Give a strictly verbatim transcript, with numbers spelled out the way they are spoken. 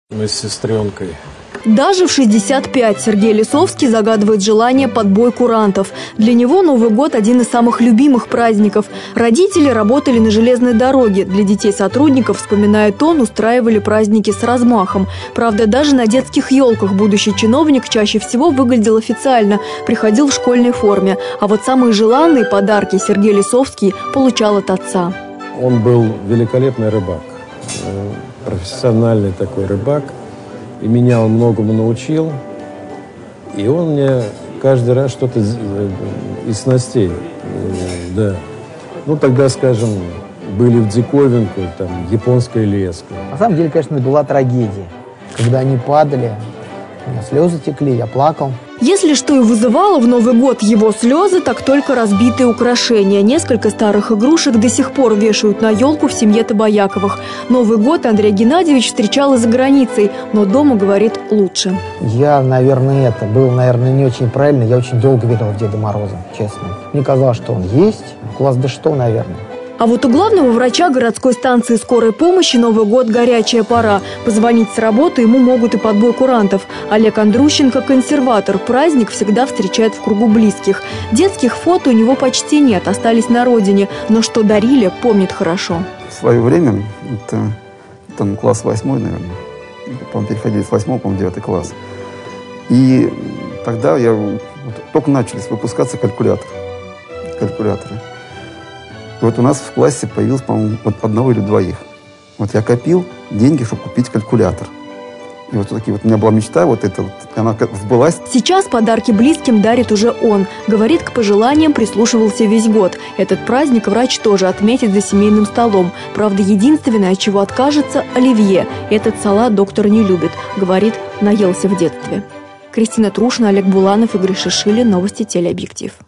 Мы с сестренкой. Даже в шестьдесят пять Сергей Лисовский загадывает желание подбой курантов. Для него Новый год – один из самых любимых праздников. Родители работали на железной дороге. Для детей-сотрудников, вспоминает он, устраивали праздники с размахом. Правда, даже на детских елках будущий чиновник чаще всего выглядел официально, приходил в школьной форме. А вот самые желанные подарки Сергей Лисовский получал от отца. Он был великолепный рыбак, профессиональный такой рыбак. И меня он многому научил. И он мне каждый раз что-то из снастей. Да. Ну, тогда, скажем, были в диковинку, там, японская леска. На самом деле, конечно, была трагедия. Когда они падали, у меня слезы текли, я плакал. Если что и вызывало в Новый год его слезы, так только разбитые украшения. Несколько старых игрушек до сих пор вешают на елку в семье Табаяковых. Новый год Андрей Геннадьевич встречал за границей, но дома, говорит, лучше. Я, наверное, это был, наверное, не очень правильно. Я очень долго верил в Деда Мороза, честно. Мне казалось, что он есть. Класс да что, наверное. А вот у главного врача городской станции скорой помощи Новый год – горячая пора. Позвонить с работы ему могут и подбой курантов. Олег Андрущенко – консерватор. Праздник всегда встречает в кругу близких. Детских фото у него почти нет, остались на родине. Но что дарили, помнит хорошо. В свое время, это там класс восьмой, наверное, по-моему, переходили с восьмого, по-моему, девятый класс. И тогда я, вот, только начались выпускаться калькуляторы. калькуляторы. И вот у нас в классе появилось, по-моему, вот одного или двоих. Вот я копил деньги, чтобы купить калькулятор. И вот такие вот у меня была мечта, вот эта вот, она сбылась. Сейчас подарки близким дарит уже он. Говорит, к пожеланиям прислушивался весь год. Этот праздник врач тоже отметит за семейным столом. Правда, единственное, от чего откажется – оливье. Этот салат доктор не любит. Говорит, наелся в детстве. Кристина Трушина, Олег Буланов, Игорь Шишилин. Новости телеобъектив.